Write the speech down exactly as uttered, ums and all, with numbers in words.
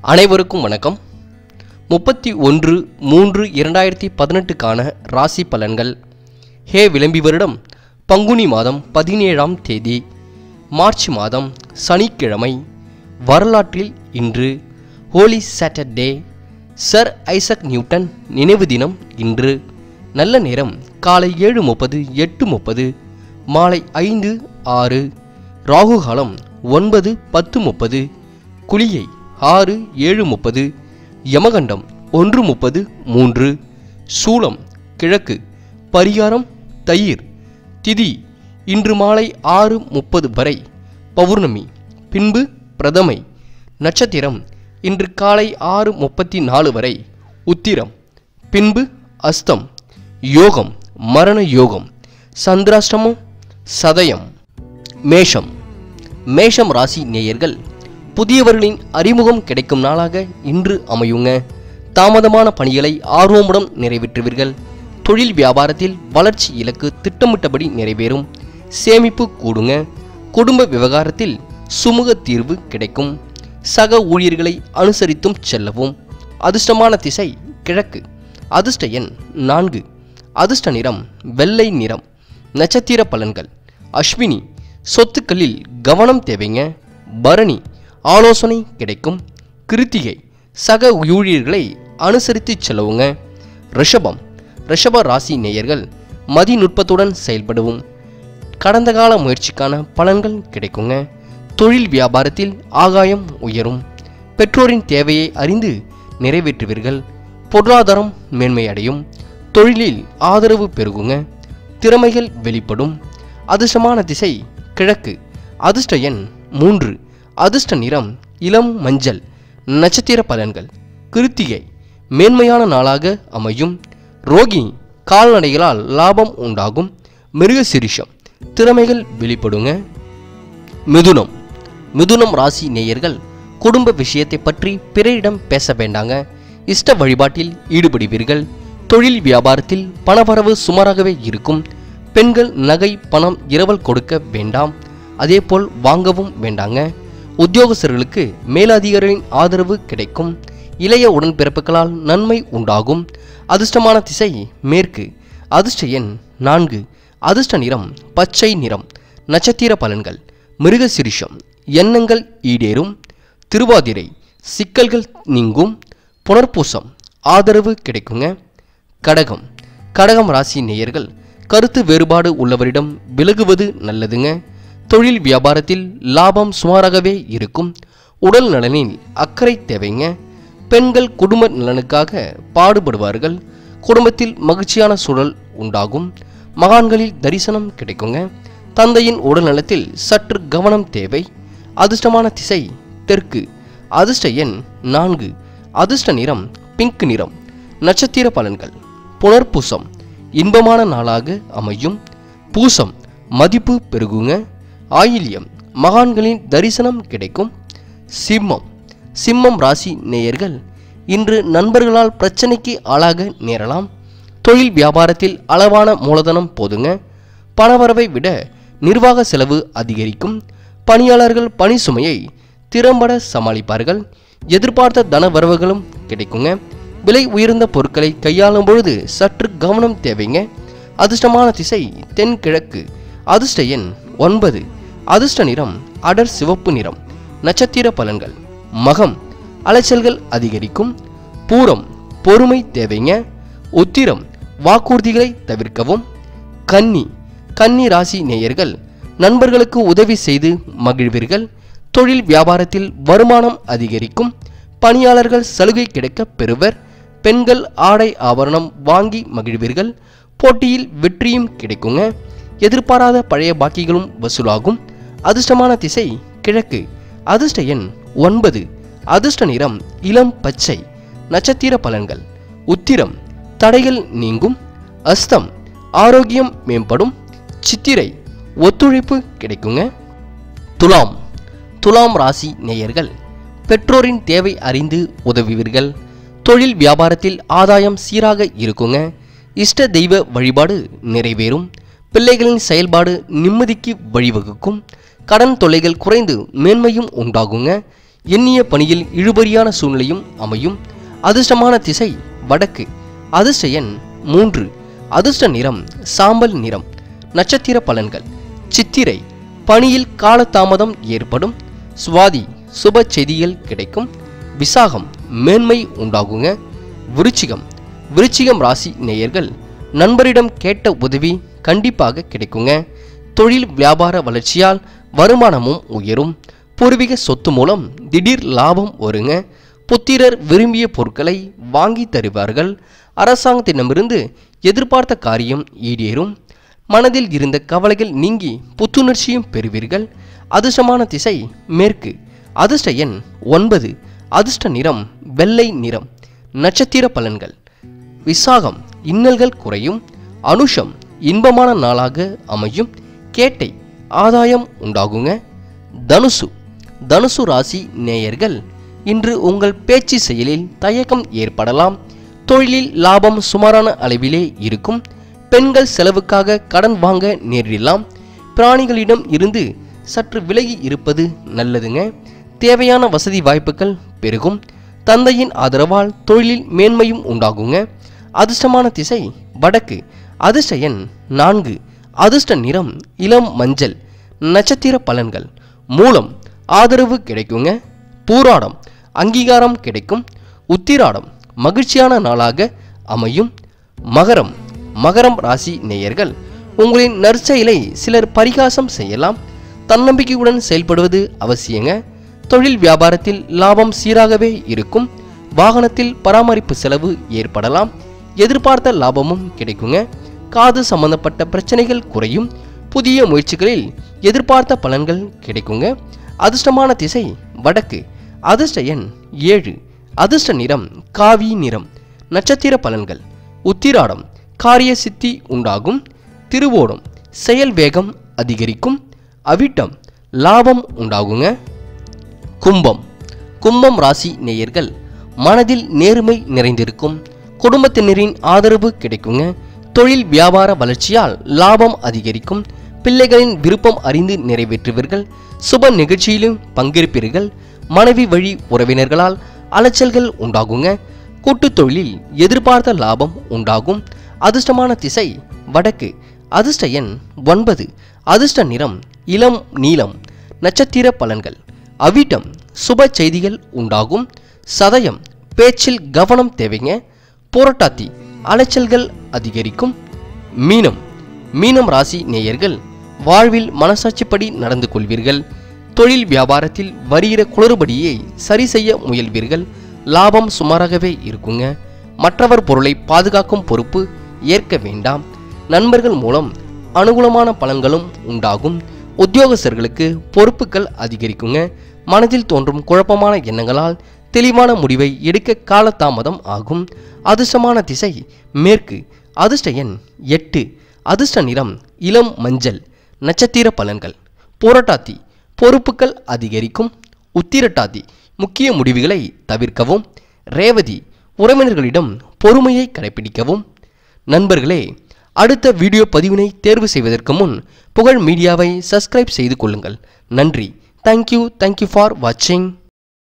அனைவருக்கும் வணக்கம். முப்பத்தி ஒன்று மூன்று இரண்டாயிரத்தி பதினெட்டுக்கான ராசி பலன்கள். ஹே விளம்பி வருடம் பங்குனி மாதம் பதினேழாம் தேதி மார்ச் மாதம் சனிக்கிழமை. வரலாற்றில் இன்று Holy Saturday. Sir Isaac Newton நினைவு தினம் இன்று. நல்ல நேரம் காலை ஏழு முப்பது எட்டு முப்பது, மாலை ஐந்து ஆறு. ராகு காலம் ஒன்பது பத்து முப்பது, குளியை ஆறு ஏழு முப்பது, யமகண்டம் ஒன்று முப்பது மூன்று, சூலம் கிழக்கு, பரிகாரம் தயிர். திதி இன்று மாலை ஆறு முப்பது வரை பௌர்ணமி, பின்பு பிரதமை. நட்சத்திரம் இன்று காலை ஆறு முப்பத்தி நாலு வரை உத்திரம், பின்பு அஸ்தம். யோகம் மரண யோகம். சந்திராஷ்டமம் சதயம். மேஷம். மேஷம் ராசி நேயர்கள், புதியவர்களின் அறிமுகம் கிடைக்கும் நாளாக இன்று அமையுங்க. தாமதமான பணிகளை ஆர்வமுடன் நிறைவேற்றுவீர்கள். தொழில் வியாபாரத்தில் வளர்ச்சி இலக்கு திட்டமிட்டபடி நிறைவேறும். சேமிப்பு கூடுங்க. குடும்ப விவகாரத்தில் சுமூக தீர்வு கிடைக்கும். சக ஊழியர்களை அனுசரித்தும் செல்லவும். அதிர்ஷ்டமான திசை கிழக்கு. அதிர்ஷ்ட எண் நான்கு. அதிர்ஷ்ட நிறம் வெள்ளை நிறம். நட்சத்திர பலன்கள். அஸ்வினி சொத்துக்களில் கவனம் தேவைங்க. பரணி ஆலோசனை கிடைக்கும். கிருத்திகை சக ஊழியர்களை அனுசரித்து செல்லவுங்க. ரிஷபம். ரிஷப ராசி நேயர்கள் மதிநுட்பத்துடன் செயல்படுவோம். கடந்த கால முயற்சிக்கான பலன்கள் கிடைக்குங்க. தொழில் வியாபாரத்தில் ஆகாயம் உயரும். பெற்றோரின் தேவையை அறிந்து நிறைவேற்றுவீர்கள். பொருளாதாரம் மேன்மையடையும். தொழிலில் ஆதரவு பெருகுங்க. திறமைகள் வெளிப்படும். அதிர்ஷ்டமான திசை கிழக்கு. அதிர்ஷ்ட எண் மூன்று. அதிர்ஷ்ட நிறம் இளம் மஞ்சள். நட்சத்திர பலன்கள். கிருத்திகை மேன்மையான நாளாக அமையும். ரோகிணி கால்நடைகளால் லாபம் உண்டாகும். மிருகசீரிஷம் திறமைகள் வெளிப்படுங்க. மிதுனம். மிதுனம் ராசி நேயர்கள் குடும்ப விஷயத்தை பற்றி பிறரிடம் பேச வேண்டாங்க. இஷ்ட வழிபாட்டில் ஈடுபடுவீர்கள். தொழில் வியாபாரத்தில் பணவரவு சுமாராகவே இருக்கும். பெண்கள் நகை பணம் இரவல் கொடுக்க வேண்டாம். அதேபோல் வாங்கவும் வேண்டாங்க. உத்தியோகஸ்தர்களுக்கு மேலதிகாரிகளின் ஆதரவு கிடைக்கும். இளைய உடன்பிறப்புகளால் நன்மை உண்டாகும். அதிர்ஷ்டமான திசை மேற்கு. அதிர்ஷ்ட எண் நான்கு. அதிர்ஷ்ட நிறம் பச்சை நிறம். நட்சத்திர பலன்கள். மிருகசீரிஷம் எண்ணங்கள் ஈடேறும். திருவாதிரை சிக்கல்கள் நீங்கும். புனர்பூசம் ஆதரவு கிடைக்குங்க. கடகம். கடகம் ராசி நேயர்கள் கருத்து வேறுபாடு உள்ளவரிடம் விலகுவது நல்லதுங்க. தொழில் வியாபாரத்தில் லாபம் சுமாராகவே இருக்கும். உடல் நலனில் அக்கறை தேவைங்க. பெண்கள் குடும்ப நலனுக்காக பாடுபடுவார்கள். குடும்பத்தில் மகிழ்ச்சியான சூழல் உண்டாகும். மகான்களில் தரிசனம் கிடைக்குங்க. தந்தையின் உடல் நலத்தில் சற்று கவனம் தேவை. அதிர்ஷ்டமான திசை தெற்கு. அதிர்ஷ்ட எண் நான்கு. அதிர்ஷ்ட நிறம் பிங்க் நிறம். நட்சத்திர பலன்கள். புனர்பூசம் இன்பமான நாளாக அமையும். பூசம் மதிப்பு பெருகுங்க. ஆயில்யம் மகான்களின் தரிசனம் கிடைக்கும். சிம்மம். சிம்மம் ராசி நேயர்கள் இன்று நண்பர்களால் பிரச்சனைக்கு ஆளாக நேரலாம். தொழில் வியாபாரத்தில் அளவான மூலதனம் போதுங்க. பணவரவை விட நிர்வாக செலவு அதிகரிக்கும். பணியாளர்கள் பணி சுமையை திறம்பட சமாளிப்பார்கள். எதிர்பார்த்த தன வரவுகளும் கிடைக்குங்க. விலை உயர்ந்த பொருட்களை கையாளும் பொழுது சற்று கவனம் தேவைங்க. அதிர்ஷ்டமான திசை தென்கிழக்கு. அதிர்ஷ்ட எண் ஒன்பது. அதிர்ஷ்ட நிறம் அடர் சிவப்பு நிறம். நட்சத்திர பலன்கள். மகம் அலைச்சல்கள் அதிகரிக்கும். பூரம் பொறுமை தேவைங்க. உத்திரம் வாக்குறுதிகளை தவிர்க்கவும். கன்னி. கன்னி ராசி நேயர்கள் நண்பர்களுக்கு உதவி செய்து மகிழ்வீர்கள். தொழில் வியாபாரத்தில் வருமானம் அதிகரிக்கும். பணியாளர்கள் சலுகை கிடைக்க பெறுவர். பெண்கள் ஆடை ஆபரணம் வாங்கி மகிழ்வீர்கள். போட்டியில் வெற்றியும் கிடைக்குங்க. எதிர்பாராத பழைய பாக்கிகளும் வசூலாகும். அதிர்ஷ்டமான திசை கிழக்கு. அதிர்ஷ்ட எண் ஒன்பது. அதிர்ஷ்ட நிறம் இளம் பச்சை. நட்சத்திர பலன்கள். உத்திரம் தடைகள் நீங்கும். அஸ்தம் ஆரோக்கியம் மேம்படும். சித்திரை ஒத்துழைப்பு கிடைக்குங்க. துலாம். துலாம் ராசி நேயர்கள் பெற்றோரின் தேவை அறிந்து உதவுவீர்கள். தொழில் வியாபாரத்தில் ஆதாயம் சீராக இருக்குங்க. இஷ்ட தெய்வ வழிபாடு நிறைவேறும். பிள்ளைகளின் செயல்பாடு நிம்மதிக்கு வழிவகுக்கும். கடன் தொல்லைகள் குறைந்து மேன்மையும் உண்டாகுங்க. எண்ணிய பணியில் இழுபறியான சூழ்நிலையும் அமையும். அதிர்ஷ்டமான திசை வடக்கு. அதிர்ஷ்ட எண் மூன்று. அதிர்ஷ்ட நிறம் சாம்பல் நிறம். நட்சத்திர பலன்கள்: சித்திரை பணியில் காலதாமதம் ஏற்படும். சுவாதி சுப செய்திகள் கிடைக்கும். விசாகம் மேன்மை உண்டாகுங்க. விருச்சிகம் விருச்சிகம் ராசி நேயர்கள் நண்பரிடம் கேட்ட உதவி கண்டிப்பாக கிடைக்குங்க. தொழில் வியாபார வளர்ச்சியால் வருமானமும் உயரும். பூர்வீக சொத்து மூலம் திடீர் லாபம் வருங்க. புத்திரர் விரும்பிய பொருட்களை வாங்கி தருவார்கள். அரசாங்கத்திடமிருந்து எதிர்பார்த்த காரியம் ஈடேறும். மனதில் இருந்த கவலைகள் நீங்கி புத்துணர்ச்சியும் பெறுவீர்கள். அதிர்ஷ்டமான திசை மேற்கு. அதிர்ஷ்ட எண் ஒன்பது. அதிர்ஷ்ட நிறம் வெள்ளை நிறம். நட்சத்திர பலன்கள்: விசாகம் இன்னல்கள் குறையும். அனுஷம் இன்பமான நாளாக அமையும். கேட்டை ஆதாயம் உண்டாகுங்க. தனுசு தனுசு ராசி நேயர்கள் இன்று உங்கள் பேச்சு செயலில் தயக்கம் ஏற்படலாம். தொழிலில் லாபம் சுமாரான அளவிலே இருக்கும். பெண்கள் செலவுக்காக கடன் வாங்க நேரிடலாம். பிராணிகளிடம் இருந்து சற்று விலகி இருப்பது நல்லதுங்க. தேவையான வசதி வாய்ப்புகள் பெருகும். தந்தையின் ஆதரவால் தொழிலில் மேன்மையும் உண்டாகுங்க. அதிர்ஷ்டமான திசை வடக்கு. அதிர்ஷ்ட எண் நான்கு. அதிர்ஷ்ட நிறம் இளம் மஞ்சள். நட்சத்திர பலன்கள்: மூலம் ஆதரவு கிடைக்குங்க. பூராடம் அங்கீகாரம் கிடைக்கும். உத்திராடம் மகிழ்ச்சியான நாளாக அமையும். மகரம் மகரம் ராசி நேயர்கள் உங்களின் நற்செயலை சிலர் பரிகாசம் செய்யலாம். தன்னம்பிக்கையுடன் செயல்படுவது அவசியங்க. தொழில் வியாபாரத்தில் லாபம் சீராகவே இருக்கும். வாகனத்தில் பராமரிப்பு செலவு ஏற்படலாம். எதிர்பார்த்த லாபமும் கிடைக்குங்க. காது சம்பந்தப்பட்ட பிரச்சனைகள் குறையும். புதிய முயற்சிகளில் எதிர்பார்த்த பலன்கள் கிடைக்குங்க. அதிர்ஷ்டமான திசை வடக்கு. அதிர்ஷ்ட எண் ஏழு. அதிர்ஷ்ட நிறம் காவி நிறம். நட்சத்திர பலன்கள்: உத்திராடம் காரிய சித்தி உண்டாகும். திருவோணம் செயல் வேகம் அதிகரிக்கும். அவிட்டம் லாபம் உண்டாகுங்க. கும்பம் கும்பம் ராசி நேயர்கள் மனதில் நேர்மை நிறைந்திருக்கும். குடும்பத்தினரின் ஆதரவு கிடைக்குங்க. தொழில் வியாபார வளர்ச்சியால் லாபம் அதிகரிக்கும். பிள்ளைகளின் விருப்பம் அறிந்து நிறைவேற்றுவீர்கள். சுப நிகழ்ச்சியிலும் பங்கேற்பீர்கள். மனைவி வழி உறவினர்களால் அலைச்சல்கள் உண்டாகுங்க. கூட்டுத் தொழிலில் எதிர்பார்த்த லாபம் உண்டாகும். அதிர்ஷ்டமான திசை வடக்கு. அதிர்ஷ்ட எண் ஒன்பது. அதிர்ஷ்ட நிறம் இளம் நீலம். நட்சத்திர பலன்கள்: அவிட்டம் சுப செய்திகள் உண்டாகும். சதயம் பேச்சில் கவனம் தேவைங்க. புரட்டாதி அலைச்சல்கள் அதிகரிக்கும். மீனம் மீனம் ராசி நேயர்கள் வாழ்வில் மனசாட்சிப்படி நடந்து கொள்வீர்கள். தொழில் வியாபாரத்தில் வருகிற குளறுபடியை சரி செய்ய முயல்வீர்கள். லாபம் சுமாராகவே இருக்குங்க. மற்றவர் பொருளை பாதுகாக்கும் பொறுப்பு ஏற்க வேண்டாம். நண்பர்கள் மூலம் அனுகூலமான பலன்களும் உண்டாகும். உத்தியோகஸ்தர்களுக்கு பொறுப்புகள் அதிகரிக்குங்க. மனதில் தோன்றும் குழப்பமான எண்ணங்களால் தெளிவான முடிவை எடுக்க காலதாமதம் ஆகும். அதிர்ஷ்டமான திசை மேற்கு. அதிர்ஷ்ட எண் எட்டு. அதிர்ஷ்ட நிறம் இளம் மஞ்சள். நட்சத்திர பலன்கள்: புரட்டாதி பொறுப்புகள் அதிகரிக்கும். உத்திரட்டாதி முக்கிய முடிவுகளை தவிர்க்கவும். ரேவதி உறவினர்களிடம் பொறுமையை கடைபிடிக்கவும். நண்பர்களே, அடுத்த வீடியோ பதிவினை தேர்வு செய்வதற்கு முன் புகழ் மீடியாவை சப்ஸ்கிரைப் செய்து கொள்ளுங்கள். நன்றி. தேங்க்யூ தேங்க்யூ ஃபார் வாட்சிங்.